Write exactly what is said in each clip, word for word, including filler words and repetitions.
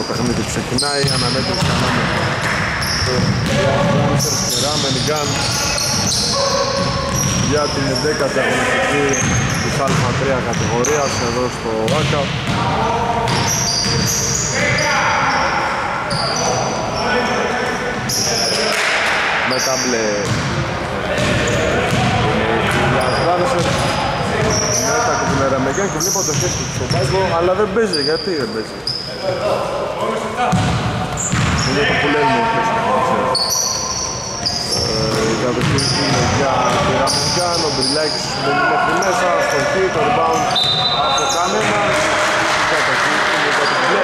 το παιχνίδι ξεκινάει, αναμέτρηση ανάμεσα στο Lancers και Ramen Gun για την δέκατη αγωνιστική της Α τρία κατηγορίας εδώ στο ΆΚΑ. Με τα μπλε με τα κουμπινέρα Μεγκάν και βλέπω το χέρι του στον πάγκο, αλλά δεν παίζει. Γιατί δεν παίζει? Είναι το που λέμε ο χέρι του. Η κατοχή είναι για τη Ραμεγκάν, ο Μπριλάκης μπαίνει μέχρι μέσα, στον χ, το rebound από κανένα. Η κατοχή είναι για το μπλε.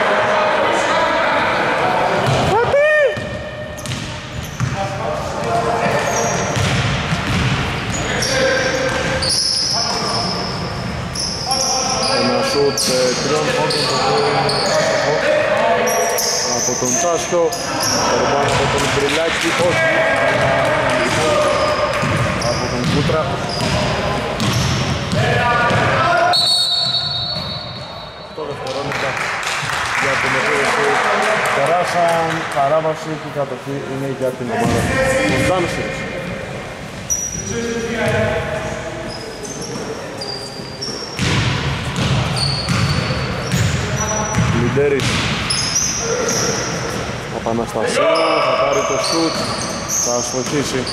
Σουτ τριών πόντων από τον Τσάσκο, περιμάνω από τον Μπριλάκη, όχι, από τον Κούτρα. Αυτό δευτερόλεπτα για την επίρρηση περάσαν, παράβαση και η κατοχή είναι για την ομάδα των Dancers. Λιντέρης Απαναστασίου θα πάρει το σουτ, θα ασφοχίσει.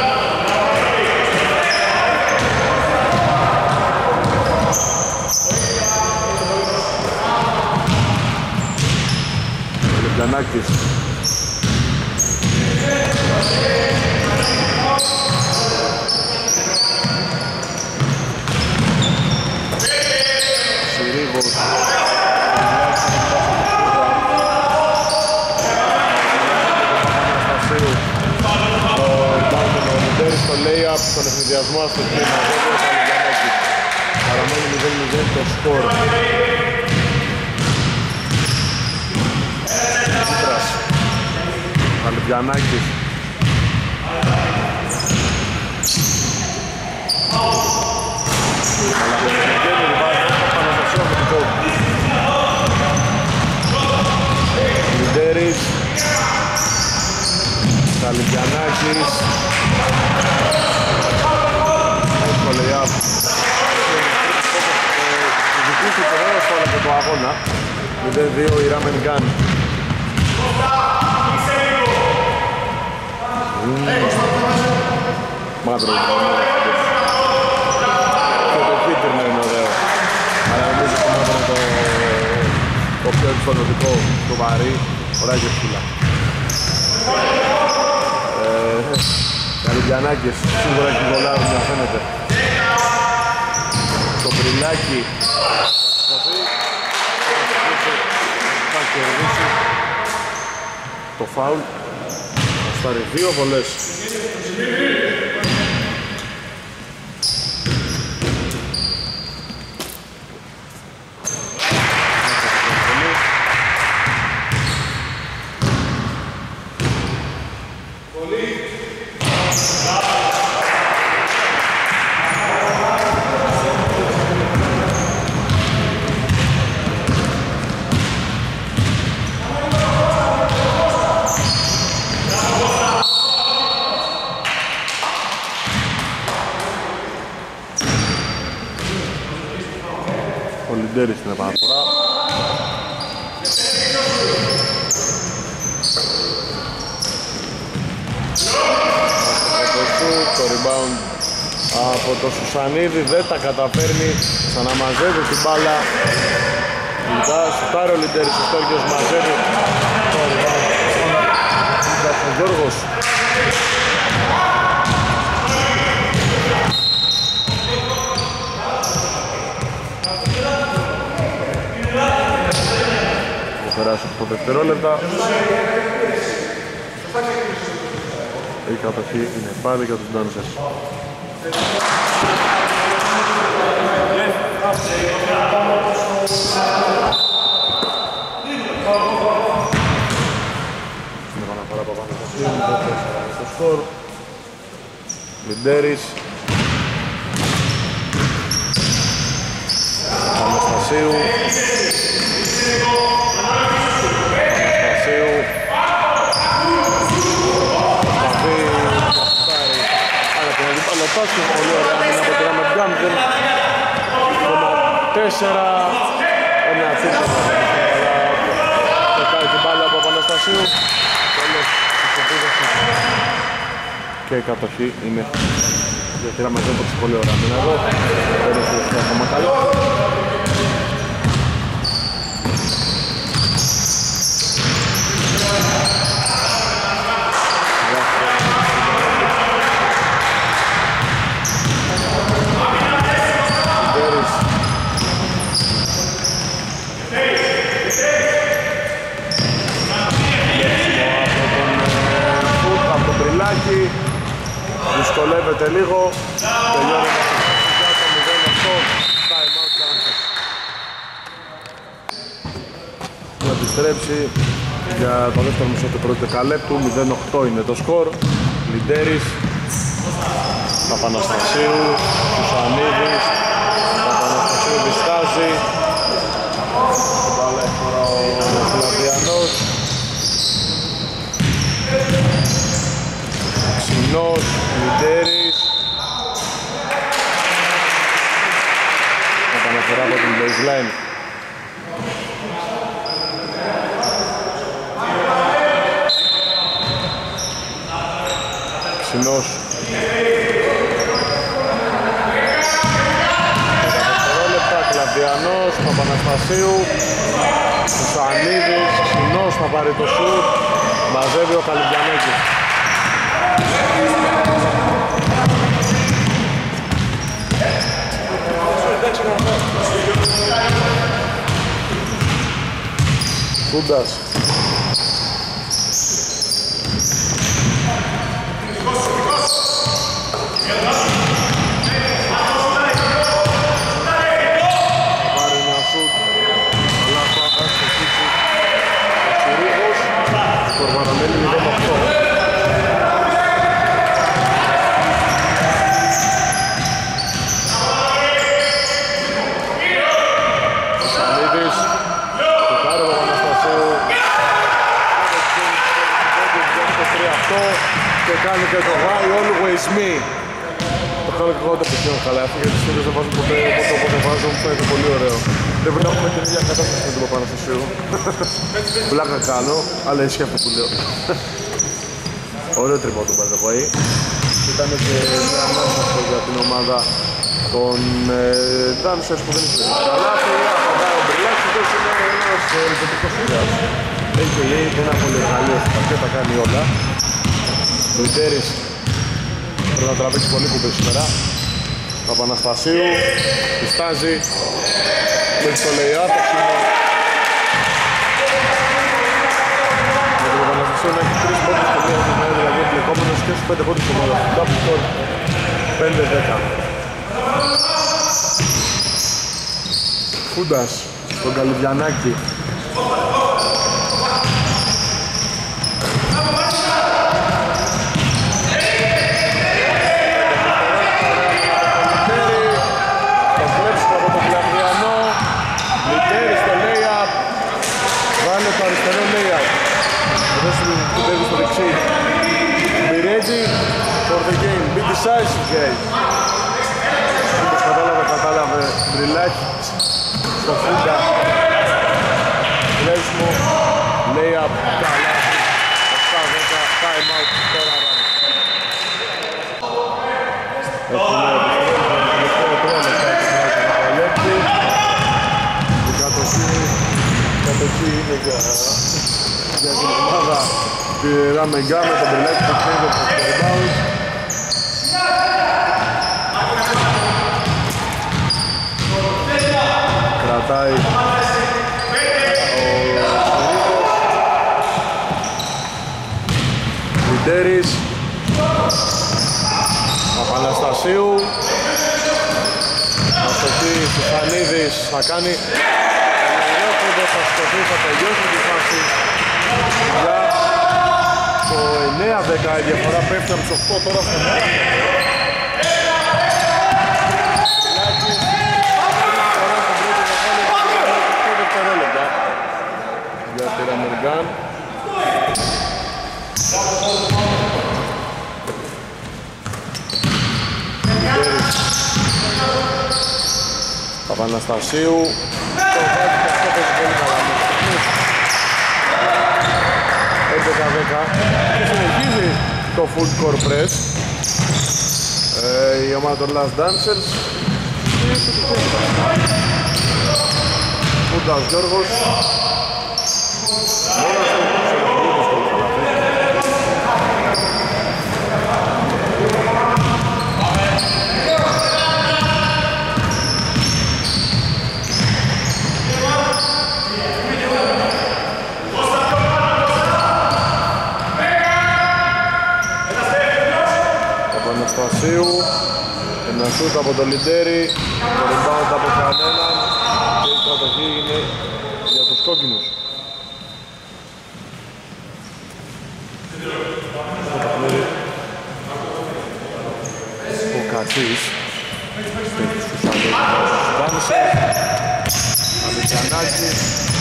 Ο Λιμπιανάκης Συρίγος στο lay-up, στον ευνηδιασμό στο κλίμα, βέβαια ο Καλυμπιανάκης. Παραμένει μηδέν μηδέν το σκορ. Κίτρας, Καλυμπιανάκης. Καλαβενικένει, βάζει το Παναθασσό από την κόβη. Λιντέρης, Καλυμπιανάκης. Το lay-up. Ζητήσει το νέο στο όλο το αγώνα. μηδέν δύο η Ramen Gun. Μαύρο και το κίτρινο είναι ωραίο. Αλλά νομίζω το μαύρο είναι το πιο εξοδοτικό, το βαρύ, ωραία και φύλλα. Καλυμπιανάκης, σίγουρα έχει γολάρει να φαίνεται. Το Μπριλάκι θα κερδίσει το φάουλ. Θα στάρει δύο βολές. Λιντέρης στην επαναφορά. Το rebound από το Σουσανίδη δεν τα καταφέρνει, ξαναμαζεύει την μπάλα. Σουτάρει ο Λιντέρης, ο Στόργιος μαζεύει το rebound. Ο Γιώργος. Περάσει οκτώ δευτερόλεπτα. Η κατοχή είναι πάλι για τους Dancers. Στην επαναφορά από πάνω στο σκορ. Λιντέρης. Αναστασίου. Αναστάσιο, πολύ ωραία άμυνα από τη Ραμεγκάν, μηδέν κόμμα τέσσερα, ένα τσίτσο, δεκάει την μπάλα από Αναστασίου, τέλος της επίδεσης και η κατοχή είναι για τη Ραμεγκάν, πολύ ωραία άμυνα εδώ, τέλος της ακόμα καλό. Δυσκολεύεται λίγο, τελειώνει για το μηδέν οκτώ, time out Kansas. Να επιστρέψει για το δεύτερο μισό του πρώτου δεκαλέπτου, μηδέν οκτώ είναι το σκορ. Λιντέρης, Παπαναστασίου, Σουσανίδης, Παπαναστασίου διστάζει. Την μπάλα έχει τώρα ο Φλαβιανός. Ξινός, Λιντέρης. Επαναφορά από την baseline. Ξινός. δεκαδευτερόλεπτα, Κλαβδιανός, Παπαναστασίου, Σουσανίδης, Ξινός θα πάρει το σουτ, μαζεύει ο Καλυβιανέκης. Κούντας. Θα πάρει ένα σουτ, αλλά θα πάει στο κήτσι ο Σουρίγος, το παραμένει μηδέν οκτώ. Και κάνει και το why always me. Το κάνω και εγώ το πετύχω καλά, γιατί οι φίλοι δεν βάζουν ποτέ, οπότε όποτε βάζουν φαίνεται πολύ ωραίο. Δεν πρέπει να έχουμε την ίδια κατάσταση με τον Παπαναστασίου. Πλάκα κάνω, αλλά ισχύει αυτό που λέω. Ωραίο τρίποντο by the way. Ήταν και μια ανάσταση για την ομάδα των Dancers που δεν είχε καλά. Απαντάει ο Μπριλάκης, αυτός είναι ένας ρηποτικός φιλιάς. έι κέι έι ένα πολύ εργαλείο στα παρτία, τα κάνει όλα. Ο Λιντέρης πρέπει να τραβήξει πολύ κουμπί σήμερα. Παπαναστασίου, πιστάζει, μέχρι το lay-up, το ξύμο. Με τον Παπαναστασίου να έχει τρεις πόντους στο μία της μέρας, δηλαδή εμπλεκόμενος και στους πέντε πόντους στο μέλλον. Double score, πέντε δέκα. Φούντας, στον Καλυβιανάκη. Be ready for the game, be decisive guys. Όπως κατάλαβε, κατάλαβε Μπριλάκη στο Φούντα. Κλέσμο, lay-up, καλά. επτά δέκα, time out, τώρα ράνει. Έχουμε επιστρέψει το τελευταίο τρία λεπτά του Καλέπτη. Η κατοχή είναι για την ομάδα τη Ραμεγκάν με τον Μπριλάκη που ξέρει το rebound. Κρατάει ο Σουρίγος. Λιντέρης. Παπαναστασίου. Αστοχή Σουσανίδης θα κάνει ελεύθερος, θα σκοτεί, θα τελειώσει τη φάση για το εννέα δέκα. Η διαφορά πέφτει από τους οκτώ τώρα στο εννέα. Για τη Ραμεγκάν. Παναστασίου. Το βάζει και αυτό παίζει πολύ καλά. έντεκα δέκα και συνεχίζει το full core press ε, η ομάδα των Last Dancers. Φούντας Γιώργος μόνος του σε ένα πολύ δύσκολο καλάθι. Παναστασίου, ένα σούτ από το Λιντέρι, το rebound από κανέναν και η κατοχή είναι για τους κόκκινους. Ο Κατσής στέλνει στους Αντώνης του Δάνησε, Αμιτιανάκης,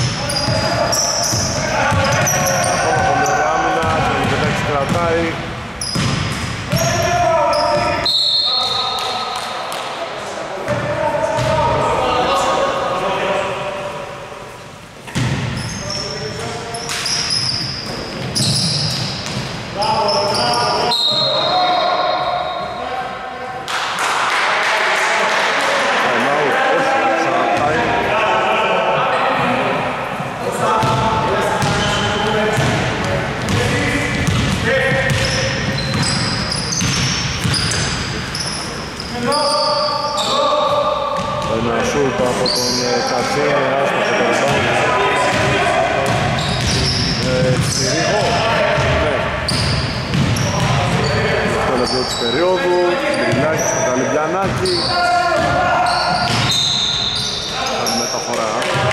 ακόμα πολύ ωραία άμυνα, το Λιντέρι κρατάει. Από τον Κατσίνη, άσπασε το rebound. Τσιρίγο. Ναι. Στο λεπτό της περίοδου, Γκρινάκη στο Καλυμπιανάκη. Κάνει μεταφορά.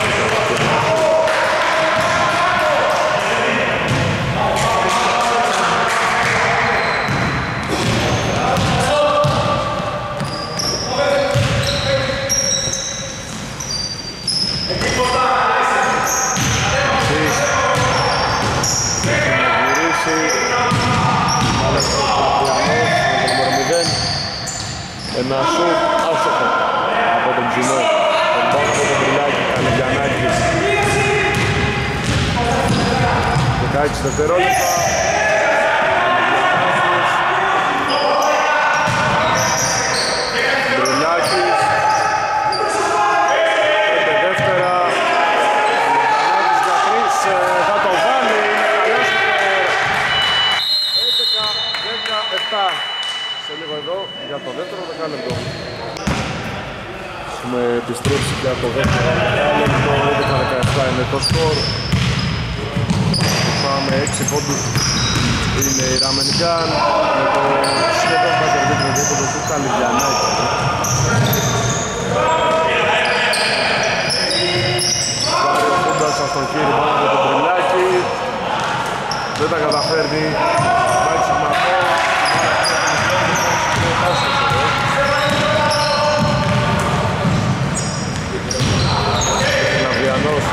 Ένα σουτ άστοχο από τον Ψινό, τον πάνω από τον Μπριλάκη, Καλυμπιανάκη. δεκαέξι δευτερόλεπτα. Μπριλάκης, πέντε δεύτερα. Καλυμπιανάκης για τρεις, θα το βάλει, έντεκα δεκαεπτά. Σε λίγο εδώ για το δεύτερο δεκάλεπτο. Έχουμε επιστρέψει για το δεύτερο δεκάλεπτο, έντεκα δεκαεπτά είναι το σκορ. Πάμε έξι πόντους είναι η Ραμενικάν με το σχεδόν πατερδίκο δίποτο του Καλυμπιανάκη. Πάρει ο Φούντας στον χείρι πάνω από τον Μπριλάκη. Δεν τα καταφέρνει. Μάξι Μαρκό. Λαβιανός.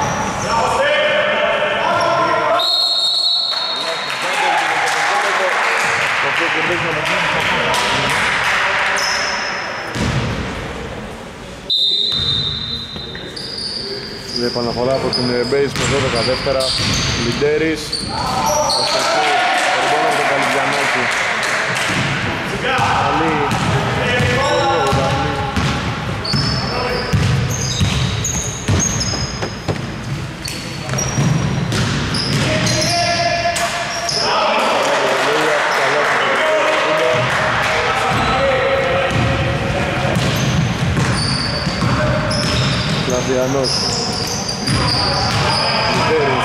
Η επαναφορά από την base με δώδεκα δεύτερα. Λιντέρης. Αστοχή. Περμπόνα από τον Καλυμπιανάκη. Καλή. Λαβιανός. Λιντέρης.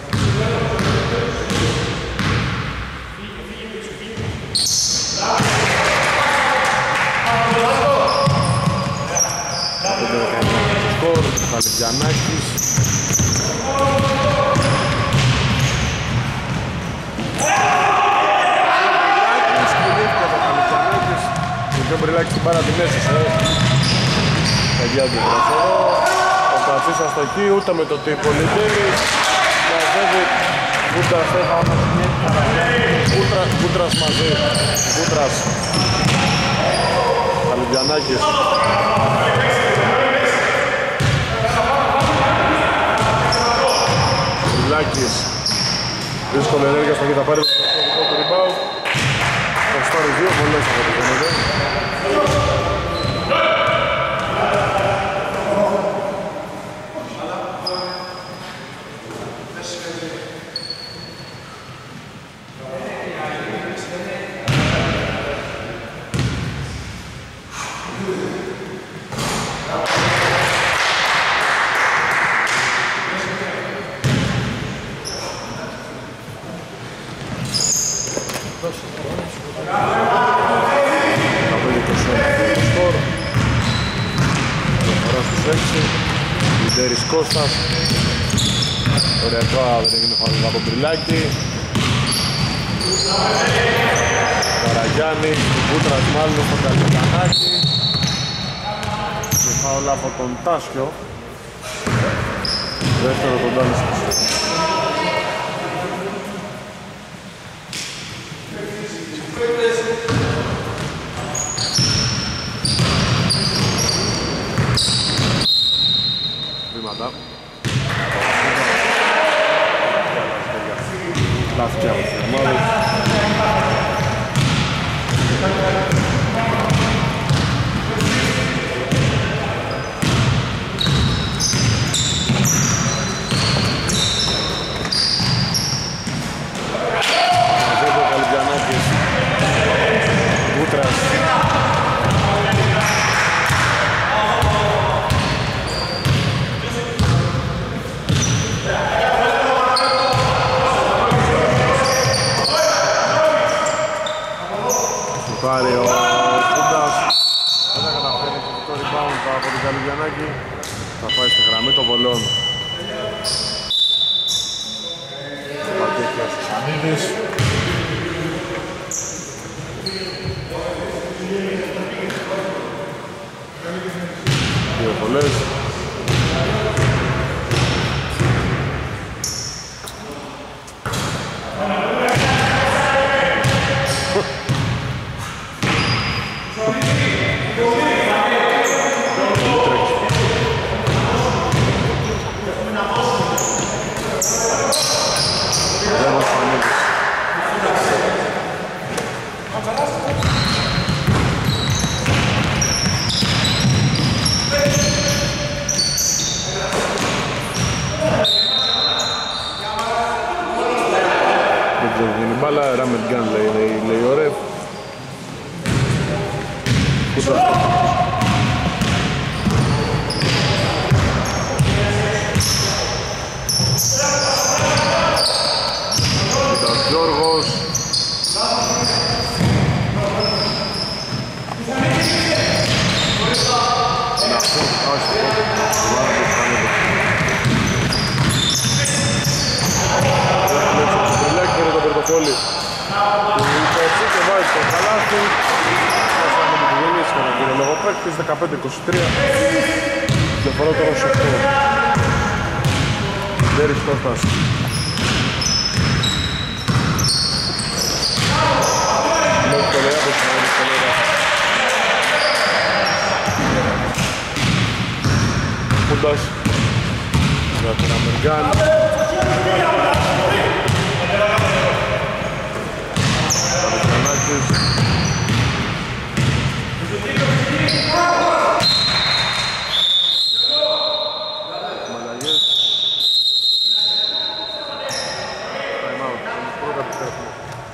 Σκορ, Καλυβιανάκης. Και ο Μπριλάκης την πάρα την έσωσε. Παιδιά του Βρασερό. Ο Κατσίσας στο εκεί, ούτε με το τύπο Λιτέρης. Μαζεύει Κούτρας, Στέφανος, Κούτρας μαζί. Κούτρας. Καλυβιανάκης. Μπριλάκης. Δύσκολη ενέργεια στο θα πάρει το δικό του rebound. Θα στάρει δύο πολλές από το κομμάτι. Λιτέρης Κώστας. Ωραία τώρα δεν έγινε φανέλα από Μπριλάκη. Καραγιάννη, Κούτρας μάλλον στο Καλυβιανάκη. Και φάουλα από τον Τάσιο. Δεύτερο τον Τάνης. Βήματα. Λάθη από τις ομάδες. Μαζεύει ο Καλυβιανάκης. Κούτρας. Πάρει ο Κούντας. Δεν θα καταφέρει το rebound από τον Καλυβιανάκη. Θα πάει στη γραμμή των βολών. Παρτέχειας Σανίδης. Δύο βολές. Μπάλα, Ράμετ Γκάν λέει, λέει ο Ρεφ. Κούτας Γιώργος. Να πω, άσχο, το πορτοφόλι του Ιππότσι και βάζει το καλάθι. Πάσαμε με τη γεννήση κατά τον λογοπαίκτης δεκαπέντε είκοσι τρία. Διαφορά τώρα σε αυτό. Ντέρις Κώστας. Μέχρι το λέει από την άλλη στο λέει. Κούντας. Για την Αμεργάν. Μαλαγιές. Time out. Πρώτα επιστρέφουμε.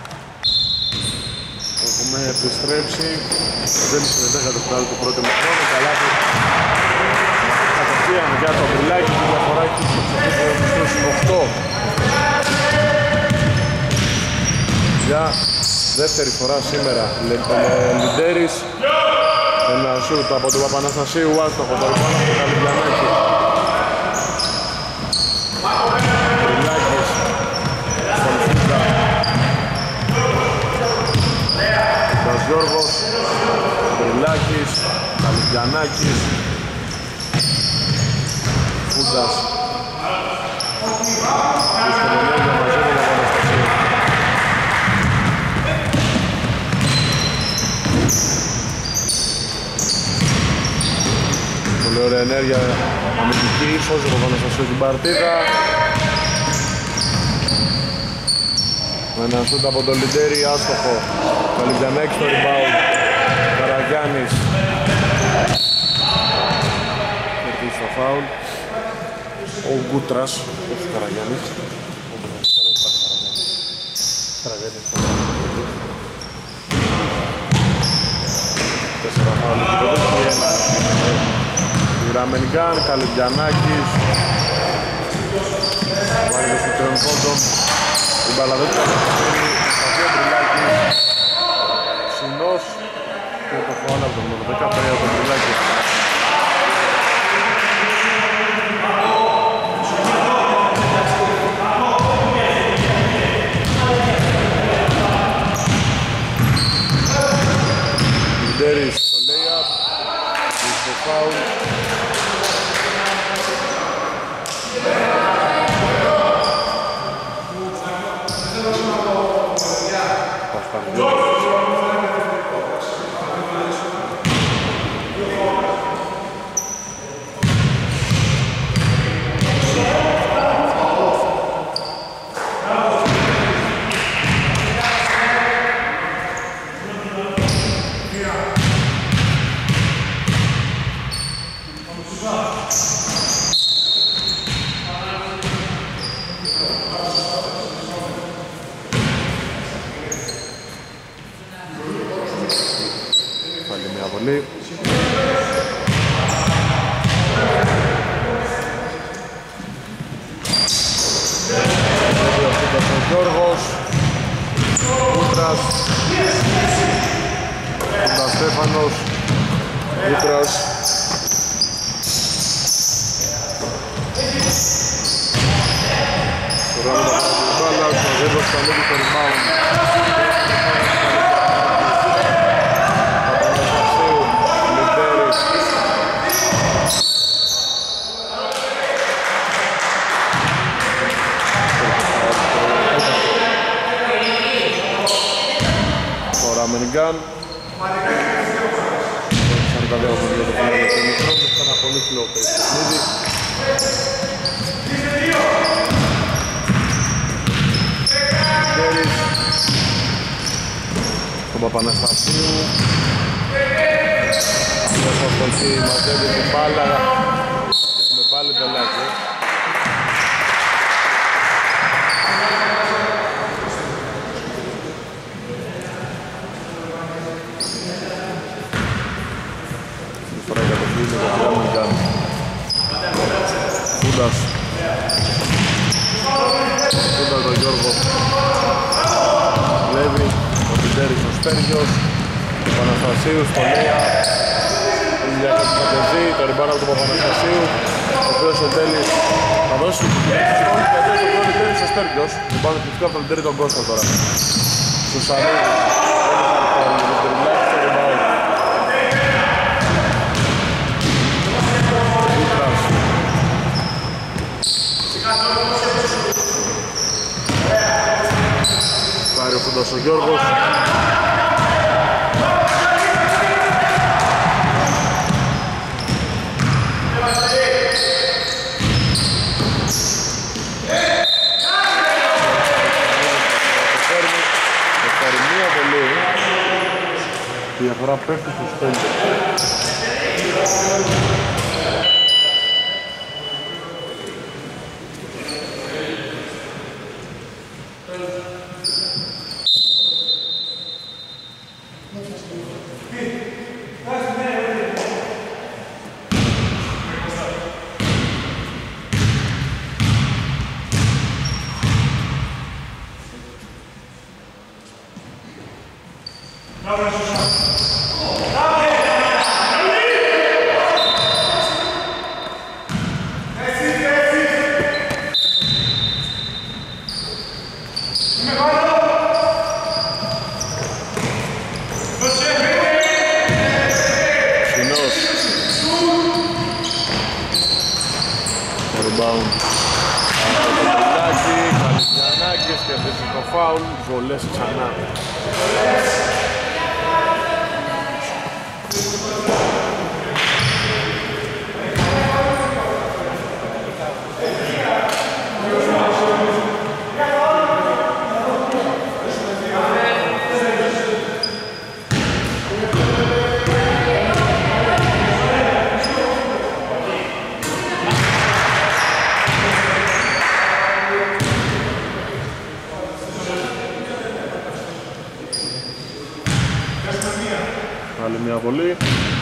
Έχουμε επιστρέψει. Δεν συμμετέχα το φτάδι του πρώτου μικρόνου. Καλά του. Κατευθείαν για το Μπριλάκη. Η διαφορά έχει στους οκτώ. Δεύτερη φορά σήμερα. Λιντέρης. Ένα σούτ από τον Παπαναστασίου. Άστοχο το ρημπάνω από τον Καλυμπιανάκη. Τριλάκης. Στον Φούτα. Τον Γιώργος. Τριλάκης. Καλυμπιανάκης. Φούντας. Δυσκολονέγια μαζί με τον Παναστασίου. Πολύ ωραία ενέργεια αμυντική, σώζει τον Παναστασίου την παρτίδα. Με ένα σούτ από τον Λιντέρη, άστοχο. Καλυμπιανάκης στο rebound. Καραγιάννης. Κερδίζει στο φάουλ. Ο Γκούτρας, όχι ο Καραγιάννης. Καραγιάννης στο φάουλ. Τέσσερα φάουλ και το δέχει ένα. Ραμενγκάν, Καλυμπιανάκης. Βάλει το σουτρών πόντων. Η μπάλα δεν θα καταφέρει. Σταθείο Τριλάκης. Συνός. Και το φάουλ από τον δεκατρία από τον Τριλάκη. Λιντέρης στο lay-up. Στο φάουλ. Γιώργος, Κούτρας, Κούτρας Στέφανος, Κούτρας. Τώρα με τα μπάλα, ο Ζέμπος θα ανέβει το rebound. Παπαναστασίου, Λιντέρης. Ραμενγκάν. Σαν τα δύο από το final με τον μικρό, ήταν ένα πολύ φλό παιχνίδι. Λιντέρης. Τον Παπαναστασίου. Αυτός ο Κολτή μαζεύει την μπάλα. Έχουμε πάλι μπελάκι. Φούντας. Φούντας τον Γιώργο. Λέβη, ο Λιντέρης ο Σπέργιος. Ο Παναστασίου στο Λέα. Η διακατηφατεζή, το ριμπάνα του Παπαναστασίου. Ο οποίος ο τέλης θα δώσει την πλέξη στον και ο Λιντέρης ο Σπέργιος. Ριμπάνα του από τον Λιντέρη τον Κώστα τώρα. Στους Αρίδους. Πάρει ο Φούντας ο Γιώργος. Εφτάρει μία πολύ. Η διαφορά πέφτει στους πέντε. Βολές ξανά. Άλλη μια βολή.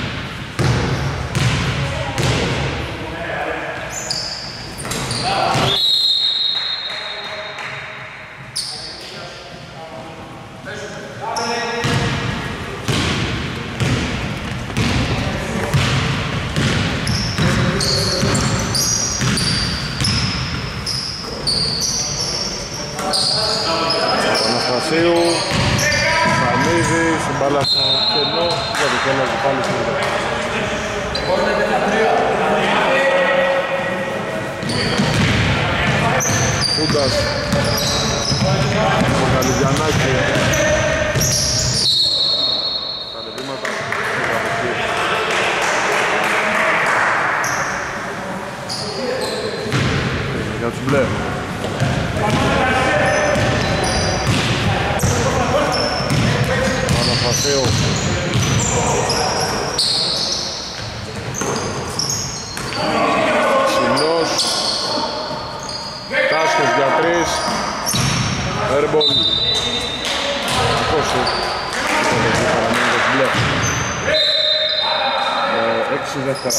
Αναστασίου, Σαμίδης, η μπάλα στο κενό, για το κενό και πάλι στο Φούντας, ο Καλυβιανάκη, τα λεβήματα, για τους μπλε. Αναφασίου. Συνός. Τάσκες για τρεις. Airball. Πόσο. Έξι δεύτερα.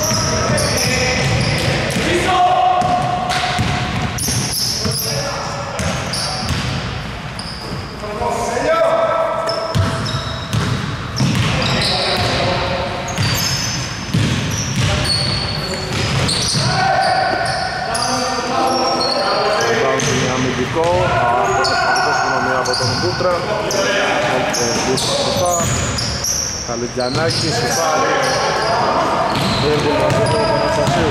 από τον Μπούτρα, Καλυβιανάκη, Σιφάρη, Βέρβουλ από τον Παναστασίου.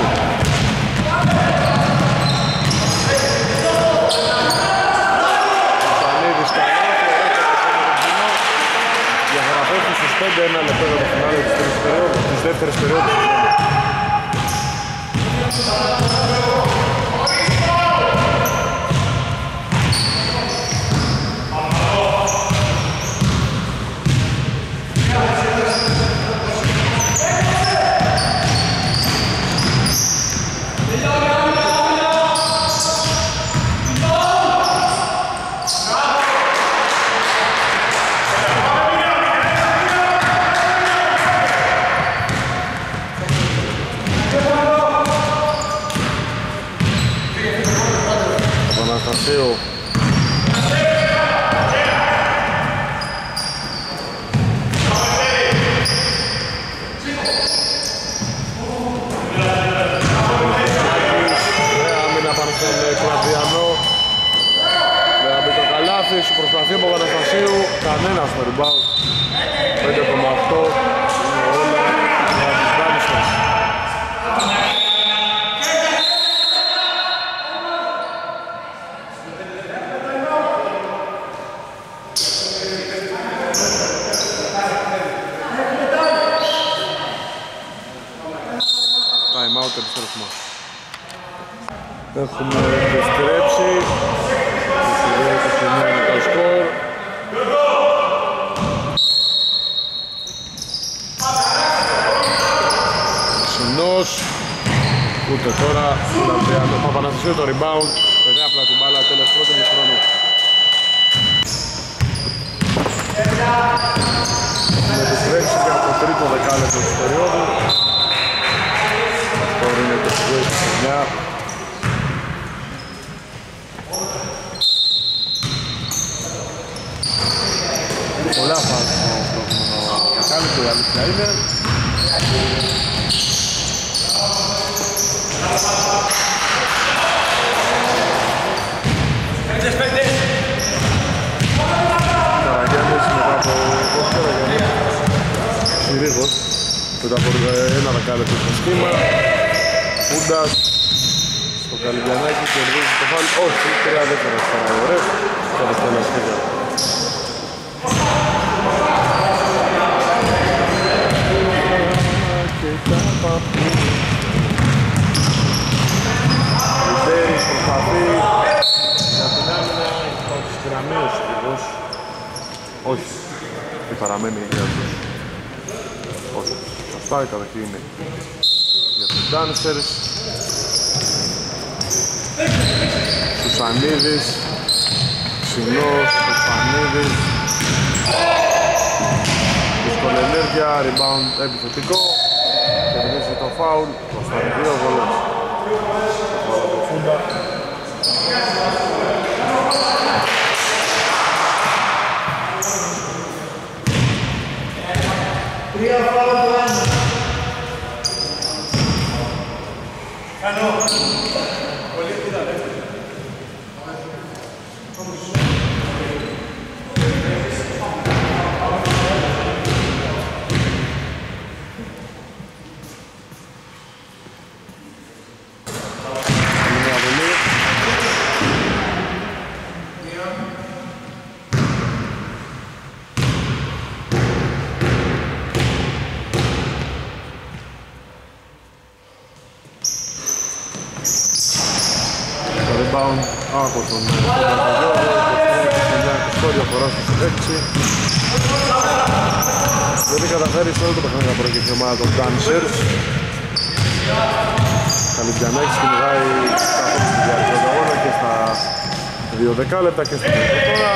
Σανίδης Καλάθη, διαγραφεύει στους πέντε ένα λεπτό για το φινάλε της δεύτερης περίοδου. Αναστασίου. Άμυνα πάνω στον Κλαβδιανό. Για με το καλάθι, σου προσπαθεί από Αναστασίου. Κανένας με rebound. πέντε κόμμα οκτώ. Έχουμε επιστρέψει, είκοσι εννέα είναι το σκορ. Συνός, ούτε τώρα, Λαμπριανό, Παπαναστασίου το rebound, παιδιά απλά την μπάλα, τέλος πρώτου χρόνου. Έχουμε επιστρέψει για το τρίτο δεκάλεπτο της περίοδου. Τώρα είναι το είκοσι εννέα. Πολλά φάση. τέτοια είναι. Καραγιάννης μετά από... όχι Καραγιάννης, Συρίγος μετά από ένα δεκάλεπτο στο σχήμα. Φούντας στο Καλυβιανάκι και κερδίζει το φάουλ. Όχι, τρία δεύτερα στα ωραίες και από στέλνα σχέδια. Λιντέρης προσπαθεί για την άμυνα, όχι σκραμμίος ακριβώς. Όχι, και παραμένει για τους. Όχι, σωστά η κατοχή είναι για τους Dancers. Σουσανίδης, Ξινός, Σουσανίδης. Δύσκολη ενέργεια, rebound επιθετικό. Κερδίζει το φάουλ, μπροστά δύο βολές. Φούντα. Τρία φάουλ το ένα. Κάνω. Πολύ κοντά, δεύτερη. Από τον Παπαγιώργο, είκοσι εννιά φορά στους έξι. Δεν καταφέρει σε όλο το παιχνίδι να προηγηθεί η ομάδα των Dancers. Καλυμπιανάκης κυνηγάει καθώς στη διάρκεια του αγώνα και στα δύο δεκάλεπτα και στο τρίτο τώρα.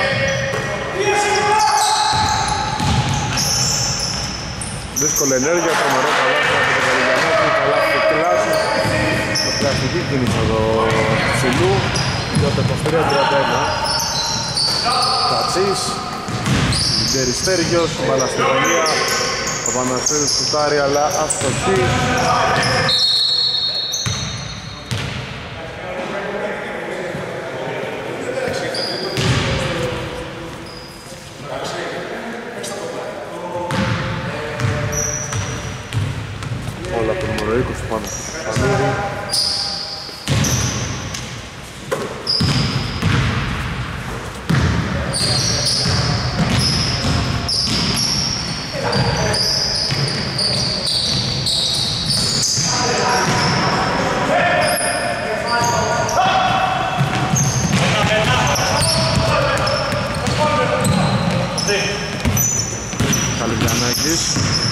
Δύσκολη ενέργεια, τρομερό καλάθι από τον Καλυμπιανάκη, καλάθι και κλάση. Το κλασική κίνηση εδώ ψηλού. Για το είκοσι τρία τριάντα ένα. Κατσής, Λιντέρης-Στέργιος, μπάλα στη γωνία. Ο Παναστήρης σουτάρει αλλά αστοχή. Όλα από το νούμερο είκοσι πάνω στο Σανίδη. Καλυβιανάκης.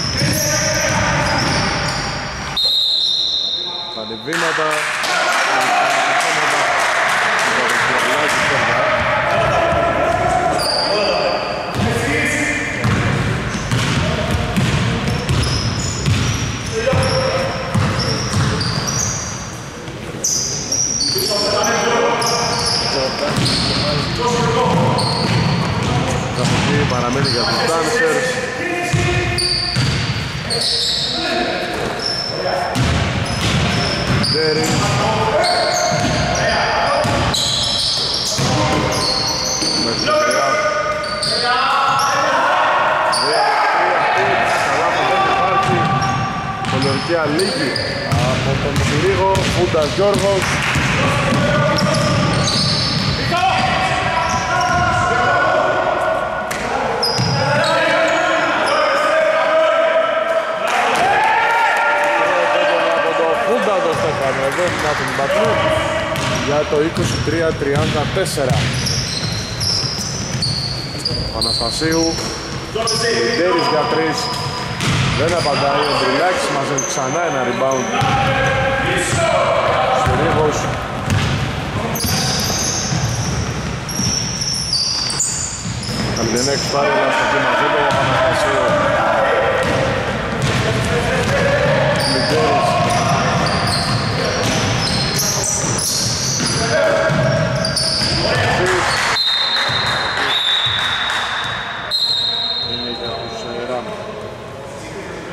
Κάνει βήματα. Καθώς παραμένει για τους Dancers. Λιντέρης. Μέχρι το τρία. Καλά που δεν υπάρχει. Πολιορκία λίγη από τον Συρίγο. Φούντας Γιώργος. Εδώ να τον πατρούν για το είκοσι τρία τριάντα τέσσερα. Παναστασίου, Λιντέρης για τρεις, δεν απαντάει, ο Μπριλάκης μαζεύει ξανά ένα rebound. Στηρίγος. Καλυβιανάκης πάρει ένα στοιχείο μαζί του, ο Παναστασίου. Λιντέρης. Είναι για τους Ράμ.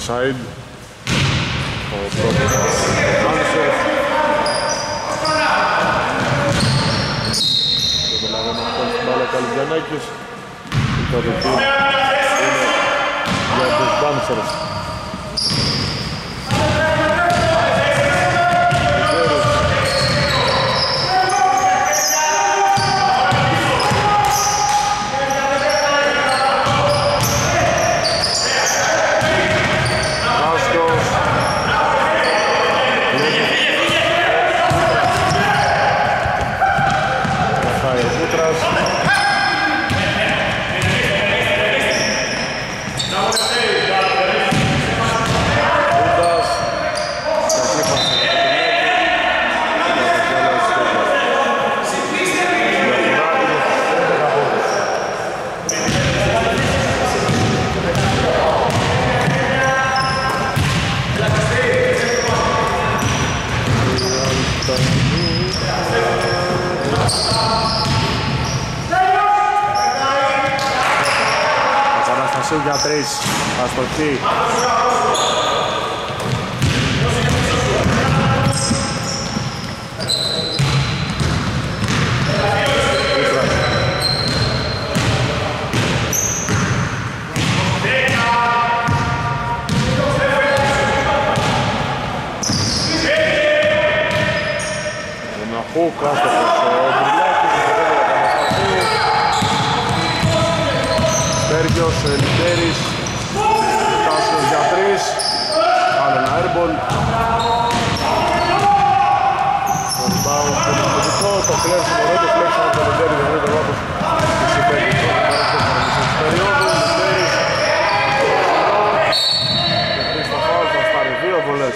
offside. Ο πρώτος Άνσεφ. Και δηλαδή να χτώνει στην μπάλα Καλυβιανάκης. Η κατοχή είναι για τους Dancers. Για τρεις, αστοχή. Ένα χουκ, άστοχος ο Μπριλάκης. Πέργιος, Λιτέρης, Τάσος για τρεις, άλλο ένα airball. Το rebound στο δημοτικό, το κλέψιμο, δεν το κλέψιμο από το Λιτέρη, δεν είναι το λάθος του συμπέκης. Της περίοδου, Λιτέρης, και τρεις στο φάουλ, θα πάρει δύο βολές.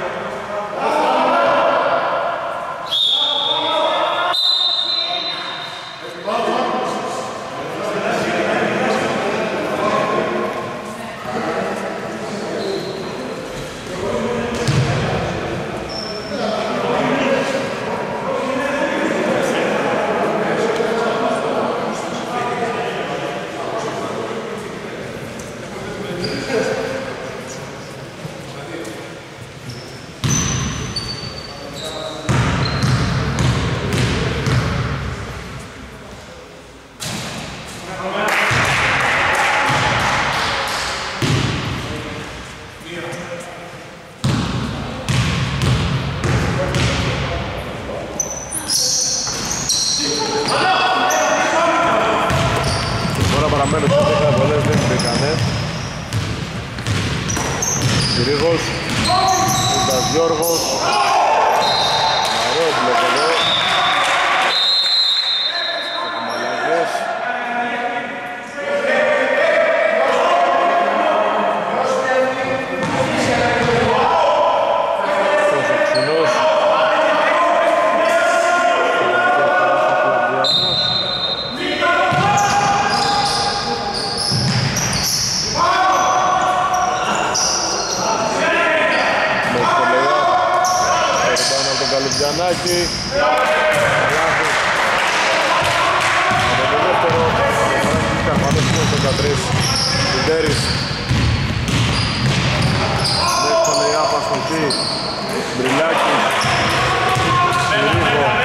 Παραμένουν στις δέκα βολές, δεν μπήκανε. Κυρίγος, Κούντας Γιώργος. Ωραίο μπλοκ εδώ. Έχουμε αλλαγές. Τόσο ξινός. Καλυβιανάκη, Καλάθης, από το δεύτερο, Καρπανός στο τρία, Λιτέρης, δεύτερο η άπα στο χ, Μπριλάκης, Σιρίκο,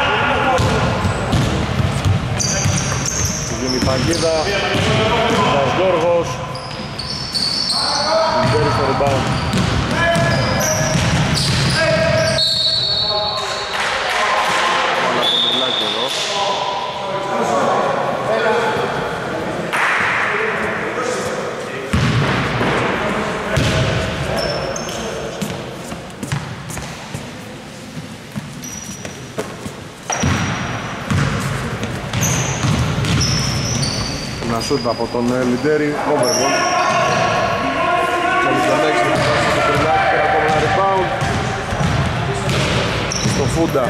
βγαίνει η παγίδα, Κούντας Γιώργος, Λιτέρης στο rebound. Ένα σούτ από τον Λιτέρη, overball. Καλυβιανάκης να φτάσει στο Μπριλάκη και ακόμα ένα rebound. Στο Φούντα.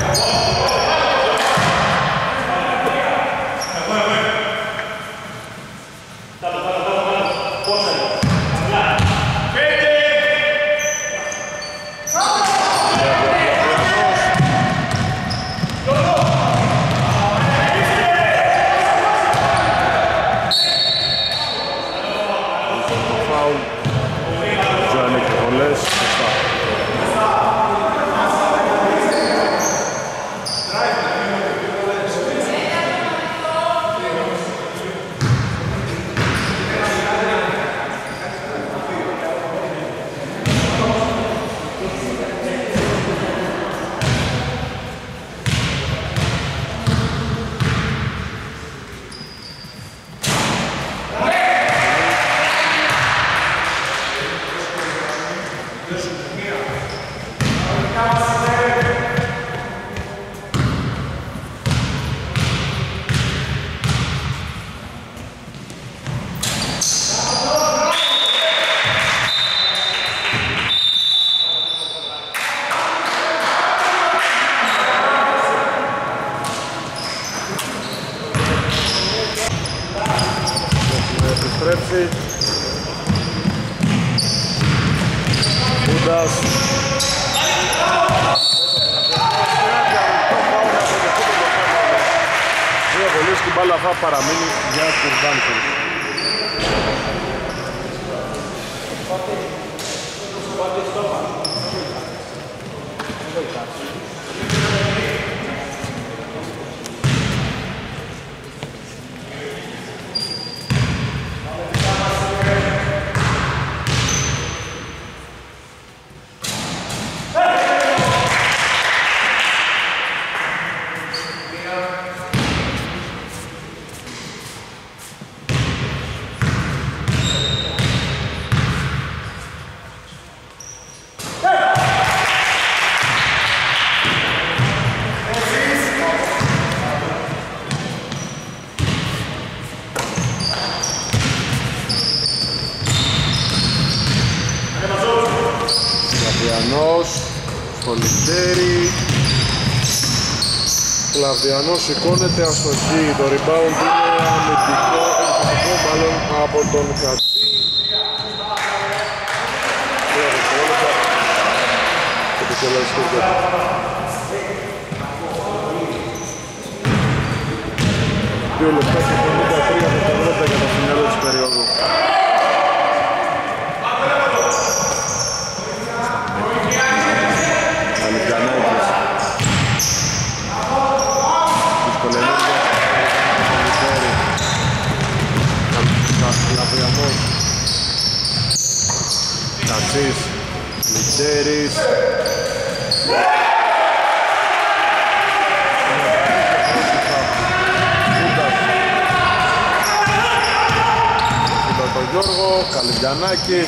επιστρέψει. Κούντας. Δύο βολές και η μπάλα θα παραμείνει για τους Βάνκερ. Κλαβδιανός σηκώνεται αστοχή, το rebound είναι αμυντικό, επιθετικό μάλλον από τον Κατσί. Δύο δευτερόλεπτα και επικοινωνιστικό γκέτο. Δύο λεπτά και πενήντα τρία δευτερόλεπτα για το φινάλε της περίοδου. Καλυβιανάκης. Λαβριανός, Κατσής, Λιτζέρης. Κούντας τον Γιώργο, Καλυβιανάκης.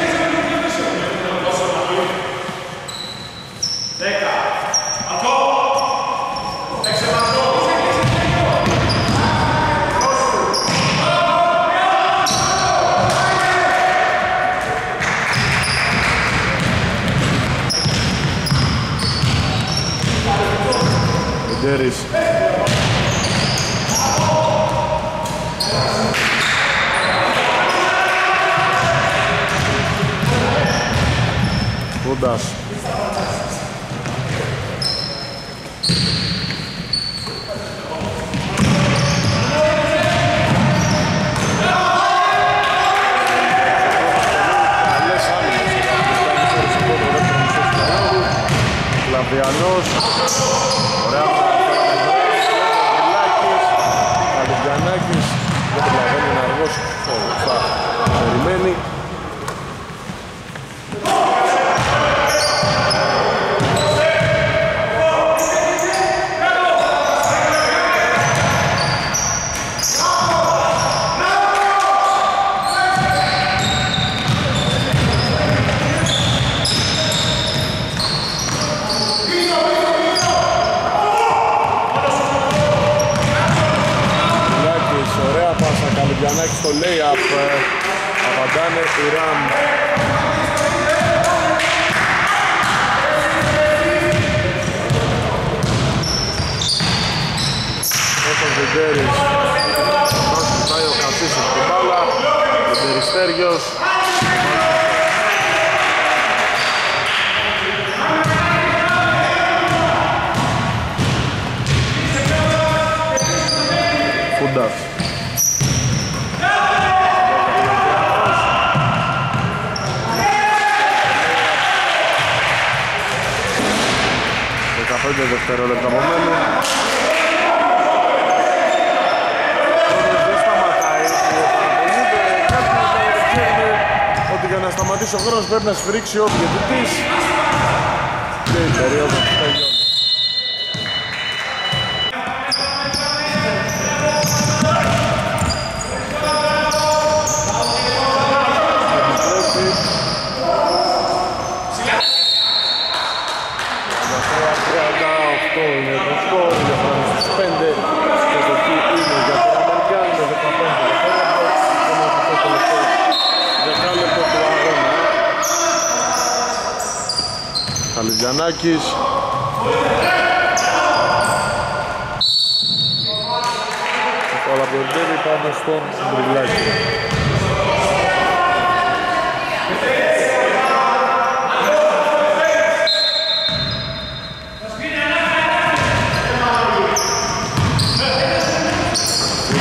Λιτζέρης. Κούντας. Κλαβδιανός. Ωραία. Καλυβιανάκης. Δεν προλαβαίνει, είναι αργός. Θα περιμένει. Καλυβιανάκης στο lay-up, απαντάνε οι Ραμ. Έφτας Βεντέρης, μας κοιτάει ο Κατσής από την μπάλα, Βεντεριστέριος. Κούντας. δεκαπέντε δευτερόλεπτα από μένουν. Δεν σταματάει. Ότι για να σταματήσει ο χρόνος πρέπει να σφυρίξει ο διαιτητής. Και η περίοδος τελειώνει. Καλυβιανάκης. Τώρα από τον Τέρι πάμε στον Μπριλάκη.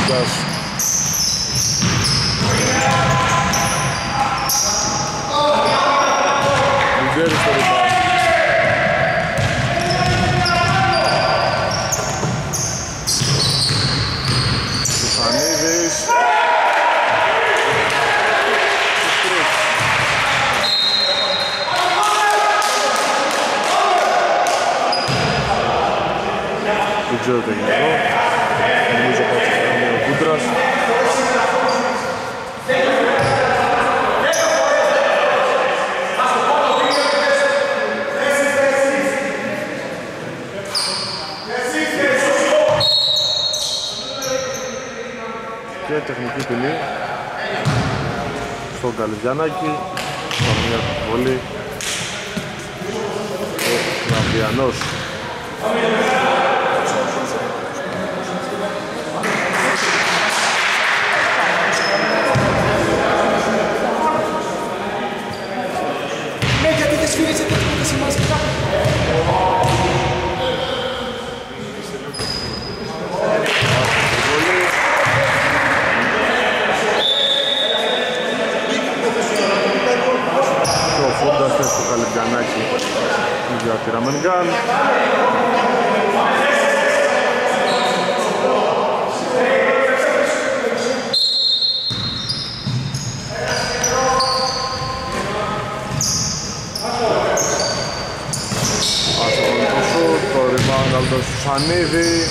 Φούντας. Λιντέρης στο rebound. Στεφανίδης. Δεν ξέρω τι έγινε εδώ. Νομίζω κάτι θα κάνει ο Κούντρας. Και τεχνική ποινή στον Καλυβιανάκη. Πάμε μια βολή. Ο Λαβιανός. Στο Καλυβιανάκι για τη Ραμενγκάν. Ασχολικό σουτ, το rebound από τον Σουσανίδη.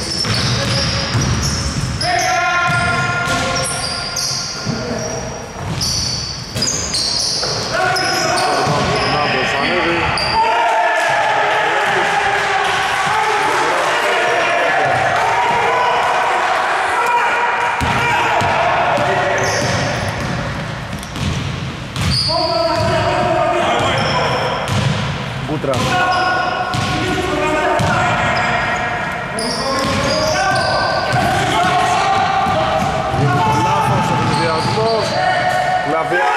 Μπούτρα. Γίνει το λάθος, ο ενδιασμός. Λαβιάνο.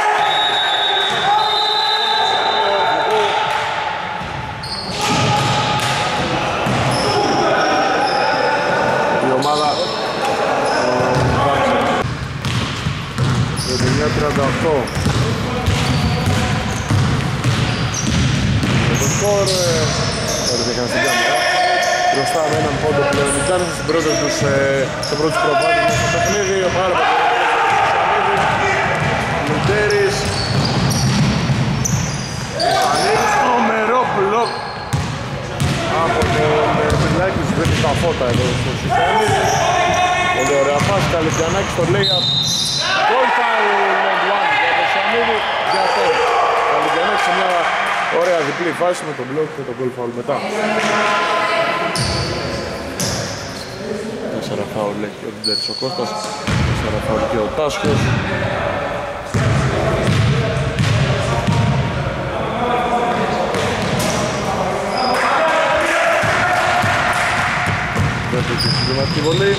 Η ομάδα τριάντα εννιά τριάντα οκτώ. Το σκορ δεν είχαν στην κάμερα. Μπροστά με έναν πόντο πλέον οι Giants στην πρώτη τους, στο πρώτο τους προβάδισμα στο παιχνίδι. Ο πάρα πολύ Μουντέρης. Ανήρης, τρομερό μπλοκ από τον Πιλάκη. Σου δίνει τα φώτα εδώ στο Σουσάνη. Πολύ ωραία πάση, Καλυβιανάκη στο lay-up. Goal foul για το Σανίδη, για το Καλυβιανάκη σε μια ωραία διπλή φάση με τον μπλοκ και τον goal foul μετά. Τέσσερα φάουλ έχει ο Ντέρης ο Κώστας, τέσσερα φάουλ και ο Τάσκος. Δεύτερη και συντηματική βολή.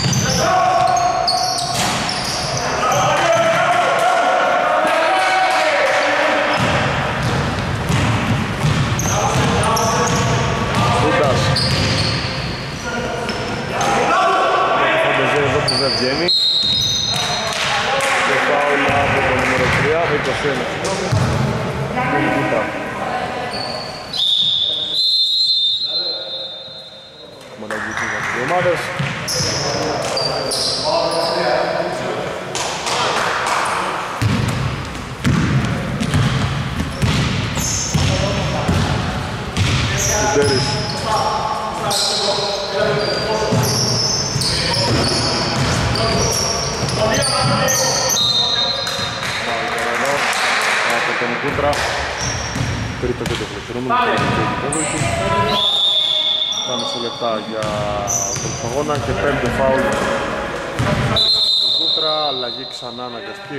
Δεν βγαίνει και φάουλ από το νούμερο τρία, είκοσι ένα. Μολαγγίτη για τις δύο ομάδες. Κουντέρης. Από τον Κούντρα, τρίτο και το πληκτρούμενο. Πάμε σε λεπτά για τον αγώνα και πέμπτο φάουλ τον Κούντρα, αλλαγή ξανά αναγκαστική.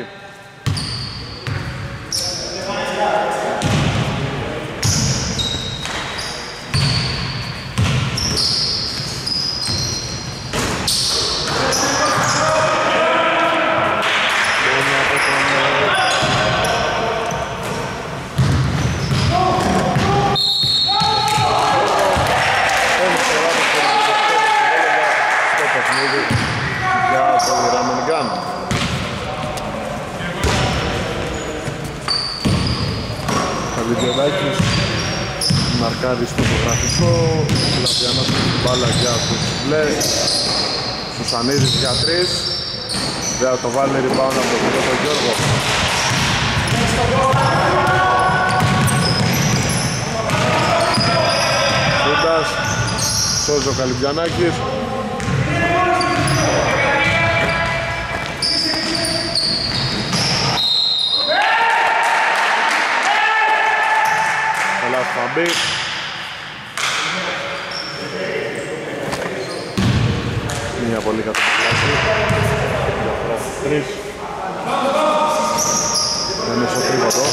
Για το Ramen Gun. Καλυδιανάκης μαρκάρει στο φωτογραφικό, Λαβιανός με την μπάλα για τους μπλε, Σουσανίδης για τρεις, δεν θα το βάλει rebound από τον τον Γιώργο. Φούντας, σώζει ο Καλυδιανάκης. Θα μπει. Μια πολύ καταπληκτική. Τρεις. Είναι στο τρίποντο.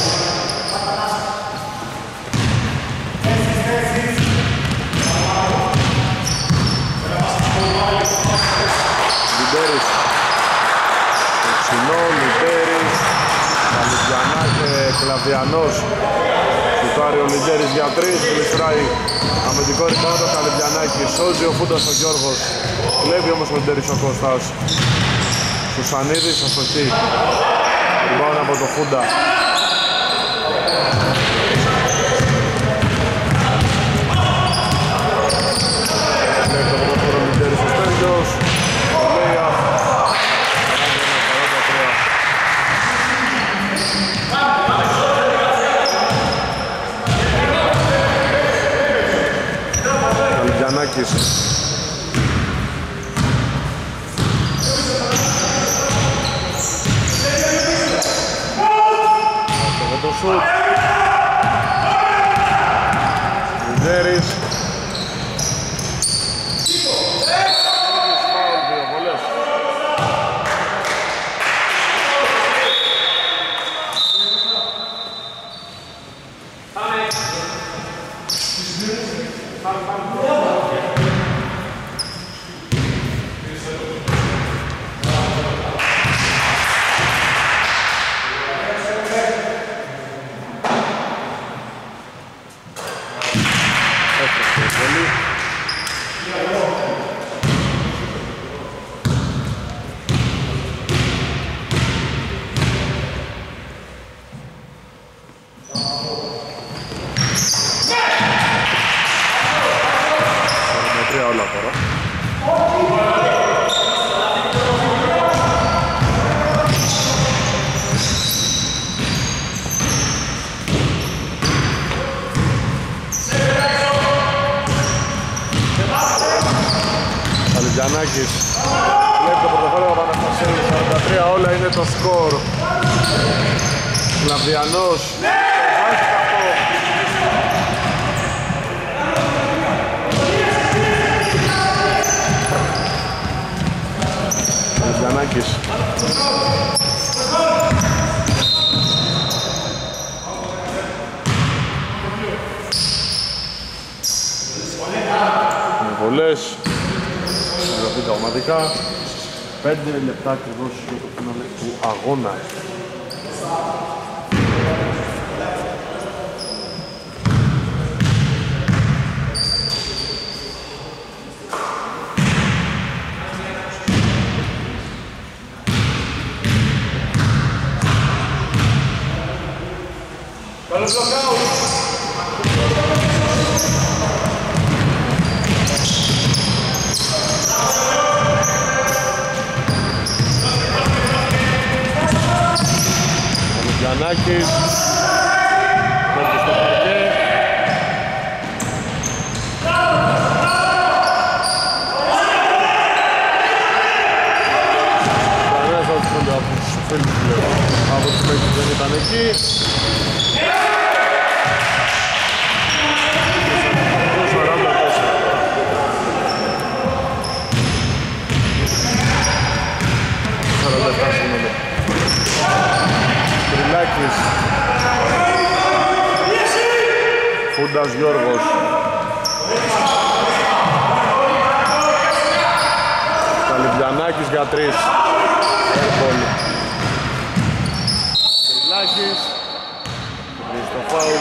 Λιντέρης. Εξινό, Λιντέρης. Καλυδιανάκη, Κλαβιανός. Σουτάρει ο Λιντέρης για τρεις, γλιστράει αμυντικό rebound ο Καλυβιανάκης, σώζει ο Φούντας ο Γιώργος, κλέβει όμως ο Λιντέρης ο Κώστας. Σουσανίδης αστοχή, rebound από το Φούντα. Κλέβει το πρωτόφορο ο Λιντέρης ο Στέλιος, ο Λέια. Καλυβιανάκης. Αυτό το σουτ. Λιντέρης. Καλυβιανάκης βλέπει το πρωτοφόρο από Παναθηναϊκού σαράντα τρία, όλα είναι το σκορ. Λαβιανός βάζει κακό. Καλυβιανάκης με βολές. Πραγματικά πέντε λεπτά ακριβώς για το φινάλε του αγώνα. Καλώς λοκάου! Γιαννάκης μέχρι στο παρκέ. Κανένας θα τους φαίνεται από τους φίλους από τους παίκτες που δεν ήταν εκεί. σαράντα επτά συγγνώμη. Τριλάκης. Φούντας Γιώργος. Καλυβιανάκης για τρεις. Airball. Τριλάκης. Τρεις στο φάουλ.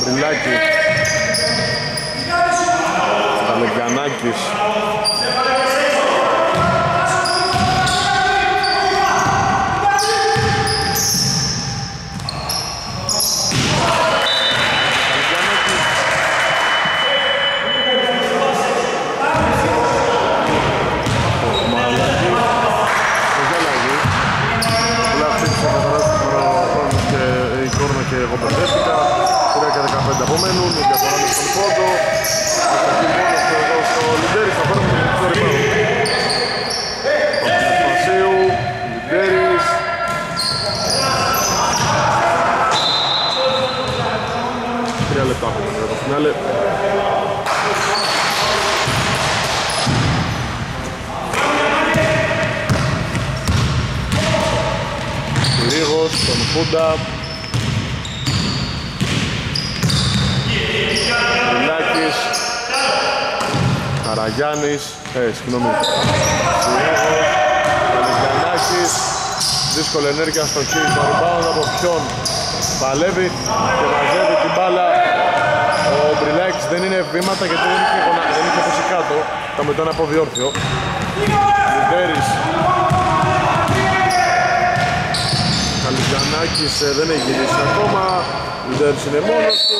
Βρυλάκη. Καλεγιαννάκης. Και εγώ μπερδεύτηκα, τρία και δεκαπέντε απομένουν, η διαφορά είναι στον πόντο. Αστοχή μόνος του εδώ στο Λιντέρης, θα πάρουμε το rebound. Παπασπασίου, Λιντέρης. Τρία λεπτά έχουμε για το φινάλε. Κυρίγος, τον Φούντα. Βρυλάκης, Καραγιάννης, ε, συγγνώμη, Σιέγος, Καλεγιαννάκης, δύσκολη ενέργεια στο χείλ, το rebound από ποιον παλεύει και μαζεύει την μπάλα. Ο Βρυλάκης δεν είναι βήματα γιατί δεν είχε, γονα... δεν είχε πέσει κάτω, τα με τον αποδιόρθιο. Λιντέρης, Καλεγιαννάκης ε, δεν έχει γυρίσει ακόμα, Λιντέρης είναι μόνος του.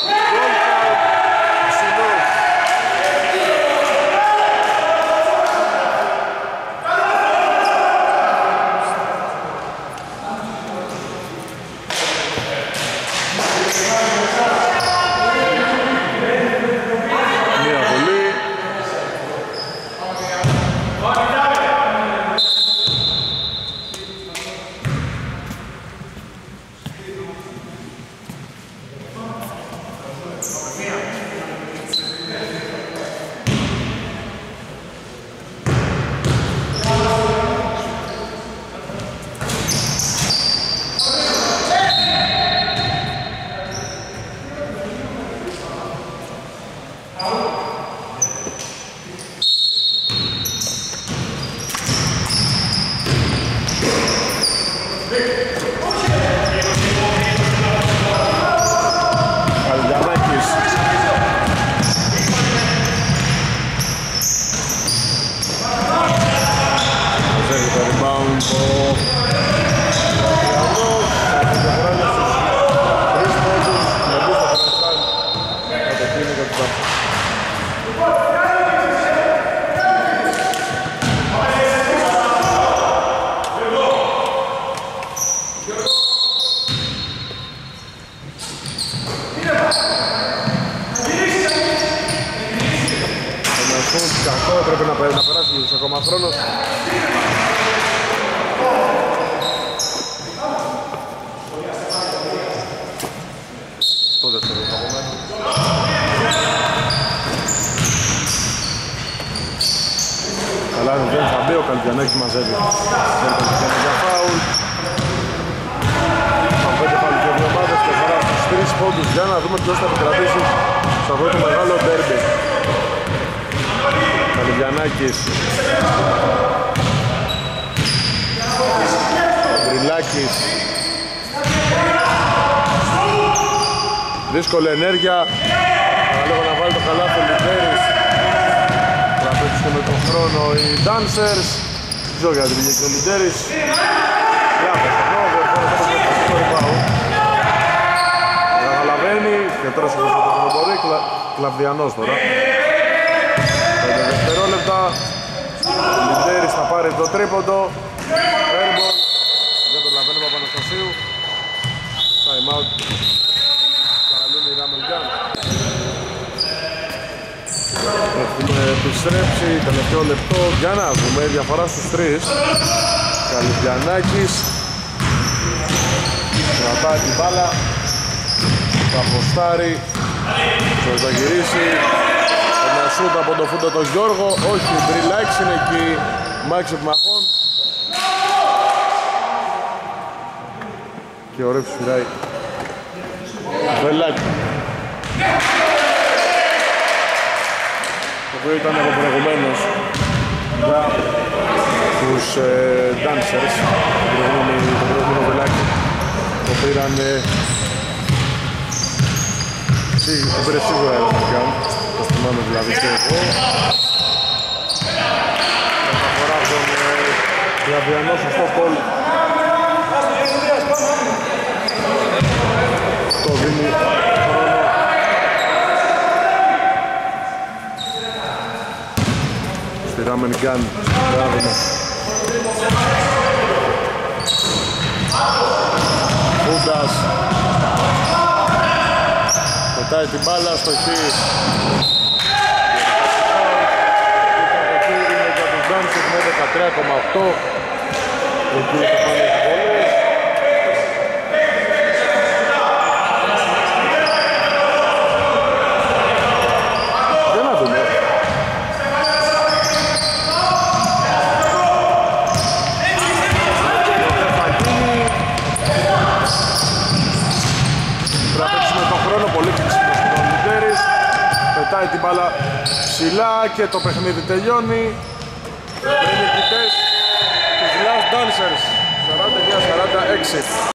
Πρέπει να περάσει λίγος ακόμα χρόνος. Το δεύτερο απομένω. Καλά δεν βγαίνει θα μπει, ο Καλεγιαννάκης μαζεύει. Δεν για φάουλ. Από πέντε φάουλ και δύο ομάδες και χαρά στους τρεις πόντους για να δούμε ποιος θα επικρατήσει σε αυτό το μεγάλο ντέρμπι. Καλεγιαννάκης, Βρυλάκης, δύσκολη ενέργεια, παραλίγο να βάλει το καλάθι ο Λιντέρης. Τραπέζιστε με τον χρόνο οι dancers, δεν ξέρω γιατί πήγε και ο Λιντέρης. Διάβασε εδώ, δεν μπορεί να το καταλαβαίνει και τώρα σε αυτό το μπορεί, Κλαβδιανός τώρα. πέντε δευτερόλεπτα, ο Λιντέρης θα πάρει το τρίποντο, airball, δεν προλαβαίνει ο Παπαναστασίου, time out, καλούν οι Ραμελγκάν. Έχουμε επιστρέψει, τελευταίο λεπτό, για να δούμε διαφορά στους τρεις. Καλεγιαννάκης, κρατάει την μπάλα, θα αποστάρει, θα γυρίσει. Ένα σούτ από το Φούντα τον Γιώργο, όχι, Βρυλάκης είναι εκεί, μάχης επιμαχών. Και ωραίο φυράει Βρυλάκη. Το οποίο ήταν από προηγουμένως για τους ε, dancers, το προηγούμενο Βρυλάκη, το πήραν ε, τον πήρε σίγουρα ο Μαγκάν. Το θυμάμαι δηλαδή και εγώ. Μεταφορά από τον Γλαβιανό σωστό κόλ. Το δίνει χρόνο. Στη Ράμεν Γκάν. Φούντας. Πετάει την μπάλα στο χ. Είναι για τους Ντάνσεκ με δεκατρία κόμμα οκτώ. Εκεί θα πάνε οι βόλες. Για να δούμε. Πετάει την μπάλα ψηλά και το παιχνίδι τελειώνει. Είναι νικητές τους Last Dancers σαράντα εννιά σαράντα έξι.